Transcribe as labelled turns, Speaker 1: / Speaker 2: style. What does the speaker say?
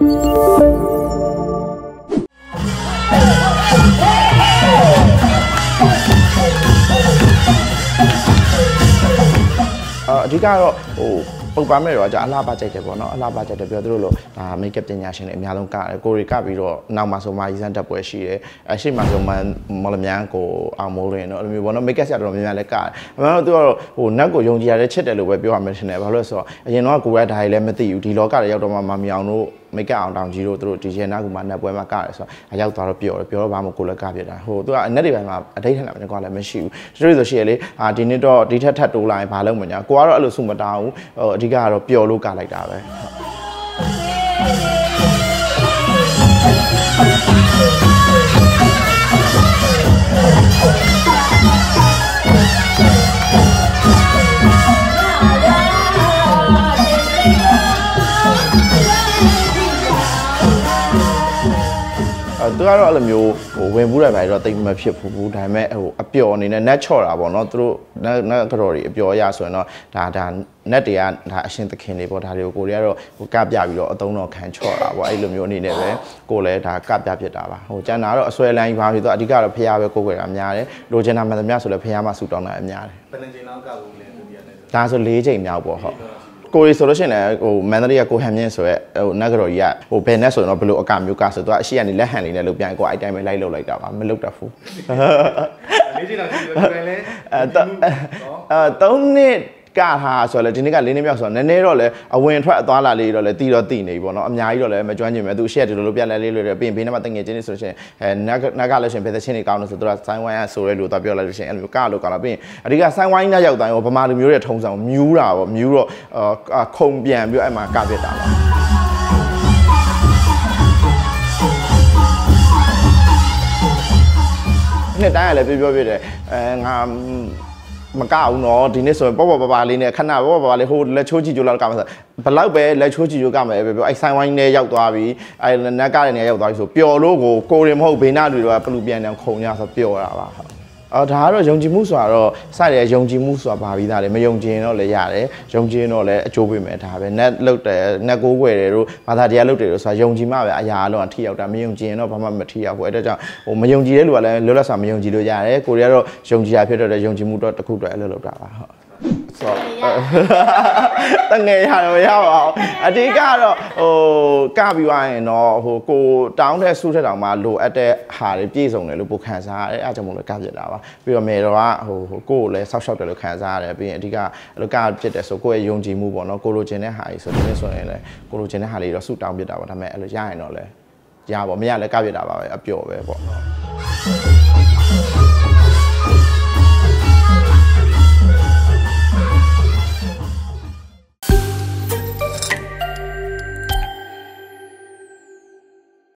Speaker 1: ဒီကတော့ပုတ်ပါမဲ့တော့အလားပါကြိုက်တယ်ပေါ့နော်အလားပါကြိုက်တယ်ပြောသူတို့လို့မိတ်ကပ်ပညာရှင်တွေအများဆုံးကကိုရီကပြီးတော့နောက်မှာဆိုမှရီစမ်းတက်ပွဲရှိတယ်အရှိမှဆိုမှမော်လမြိုင်ကိုအောင်မိုးလင်းတော့အဲ့လိုမျိုးပေါ့နော်မိတ်ကပ်ဆရာတော်များများလည်းကအမှန်တော့သူကတော့နတ်ကိုယုံကြည်ရတဲ့ချစ်တယ်လို့ပဲပြောရမယ်ရှင်တယ်ဘာလို့လဲဆိုတော့အရင်တော့ကိုယ်ကဒါတွေလည်းမသိဘူးဒီလောကတွေရောက်တော့မှမမြောင်တို့မိတ်ကအောင်တောင်ကြီးတို့သူတို့ဒီရနာကူမှာနတ်ပွဲမှာကတယ်ဆိုတော့ရောက်သွားတော့ပြောတော့ဘာမှကိုလည်းကပြတာသူကအနက်တွေပိုင်းမှာအတိတ်ထက်လာကွာလည်းမရှိဘူးတို့ဆိုရှိရလေဒီနေ့တော့ဒီထက်ထပ်တိုးလာရင်ဘာလုပ်မညာကိုကတော့အဲ့လိုစုမတောင်းဘူးအဓိကကတော့ပျော်လို့ကလိုက်တာပဲသူကတော့အဲ့လိုမျိုးဝင်ဘူးတယ်ပဲတော့တိတ်မဖြစ်ဘူးဒါပေမဲ့အပျော်အနေနဲ့ net ချော့တာပေါ့နော်သူတို့ net ကတော့တွေအပျော်ရဆိုရင်တော့ဒါ net တွေကဒါအရှင်သခင်တွေပေါ့ဒါတွေကိုကိုတွေကတော့ကပြပြီးတော့အသုံးတော်ခံချော့တာပေါ့အဲ့လိုမျိုးအနေနဲ့ပဲကိုလည်းဒါကပြဖြစ်တာပါကျန်တာတော့အစွဲလန်းကြီးပါပြီသူအဓိကတော့ဖះပဲကိုယ်ွယ်တာများတယ်လိုချင်တာမှန်သမျှဆိုလည်းဖះမှဆူတောင်းတာအများတယ်ဘယ်နှချိန်လောက်ကဘူးလဲသူပြရတယ်ဒါဆို4ချိန်မြောက်ပေါ့ဟုတ်ကိုရီဆိုလို့ရှိရင်လည်းမန္တလေးကကိုဟန်မြင့်ဆိုရဲနတ်ကတော်ကြီးကဘယ်နဲ့ဆိုရင်တော့ဘလို့အကမျိုးကဆိုတော့အရှိကနေလက်ဟန်လေးနဲ့လုပ်ပြန်ကိုအဲ့တိုင်းပဲလိုက်လုပ်လိုက်တာပါမလုပ်တတ်ဘူး၄ချိန်လောက်ရှိတယ်ပြန်လဲ3နှစ်ကဟာဆိုတော့ဒီနေ့က4နှစ်မြောက်ဆိုတော့နည်းနည်းတော့လဲအဝင်ထွက်အသွားလာလေးတော့လဲတီတော့တီနေပြီပေါ့နော်အများကြီးတော့လဲမကျွမ်းကျင်ပဲသူရှက်တယ်လို့ပြန်လဲလေးလို့ပြီးရင်ဘေးနားမှာတငယ်ချင်းတွေဆိုလို့ရှိရင်နတ်ကလည်းရှင်ဘယ်သချင်းတွေကောင်းလို့ဆိုတော့ဆိုင်းဝိုင်းရဆိုရဲလို့တော့ပြောလိုက်လို့ရှိရင်အဲ့လိုကလို့ကောင်းလာပြီးရင်အဓိကဆိုင်းဝိုင်းနဲ့ရောက်တိုင်းရောဗမာလူမျိုးတွေထုံဆောင်မြူးတာပေါ့မြူးတော့ခုံပြန်ပြီးအဲ့မှာကပြစ်တာပါနှစ်တိုင်းကလည်းပြောပြတယ်ငါမကောက်ဘူးနော်ဒီနေ့ဆိုရင်ပေါ့ပါလေးနဲ့ခဏပေါ့ပါလေးဟိုလက်ချိုးကြည့်ကြလောက်ကမှဆိုဘလောက်ပဲလက်ချိုးကြည့်ကြကမယ်ပဲပြောအဲ့ဆိုင်ဝိုင်းနဲ့ရောက်သွားပြီအဲ့နက်ကားတွေနဲ့ရောက်သွားပြီဆိုပျော်လို့ကိုရင်မဟုတ်ဘေးနာတွေတော့ပလူပြန်တယ်ခုံရဆိုပျော်တာပါဒါကတော့ယုံကြည်မှုဆိုတာတော့စတဲ့ယုံကြည်မှုဆိုတာဘာပြီးသားလဲမယုံကြည်ရင်တော့လည်းရတယ်ယုံကြည်ရင်တော့လည်းအကျိုးပေးမယ်ဒါပဲ net လုတ်တယ် net ကိုးွယ်တယ်တို့ဘာသာတရားလုတ်တယ်တို့ဆိုတာယုံကြည်မှပဲအရာအလုံးအထိရောက်တာမယုံကြည်ရင်တော့ဘာမှမထိရောက်ဘူးအဲ့ဒါကြောင့်မယုံကြည်တဲ့လူကလည်းလွတ်လပ်စွာမယုံကြည်လို့ရတယ်ကိုရီးယားတော့ယုံကြည်ရဖြစ်တော့ယုံကြည်မှုတော့တစ်ခုတည်းအဲ့လိုလုပ်တာပါဟုတ်ဆိုတငယ်ရတယ်မရပါဘူးအဓိကတော့ကပြီးသွားရင်တော့ကိုတောင်းတဲ့ဆုထက်တောင်မှလိုအပ်တဲ့ဟာတွေပြည့်စုံတယ်လို့ပိုခံစားရတယ်အဲ့အကြောင့်မို့လို့ကပြစ်တာပါပြီးတော့မယ်တော့ကကိုကိုလည်းဆောက်ရှောက်တယ်လို့ခံစားရတယ်ပြီးရင်အဓိကအဲ့လိုကပြစ်တယ်ဆိုကိုယ့်ရဲ့ယုံကြည်မှုပေါ့နော်ကိုလိုချင်တဲ့ဟာကြီးဆိုဒီနေ့ဆိုရင်လည်းကိုလိုချင်တဲ့ဟာလေးတော့ဆုတောင်းပြစ်တာပေါ့ဒါပေမဲ့အဲ့လိုရရင်တော့လည်းရပါမရလည်းကပြစ်တာပါပဲအပျော်ပဲပေါ့